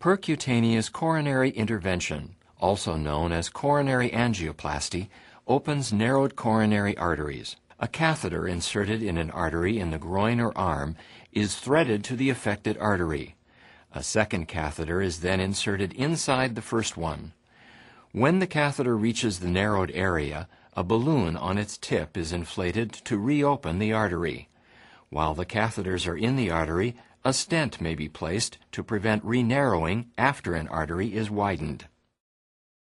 Percutaneous coronary intervention, also known as coronary angioplasty, opens narrowed coronary arteries. A catheter inserted in an artery in the groin or arm is threaded to the affected artery. A second catheter is then inserted inside the first one. When the catheter reaches the narrowed area, a balloon on its tip is inflated to reopen the artery. While the catheters are in the artery, a stent may be placed to prevent re-narrowing after an artery is widened.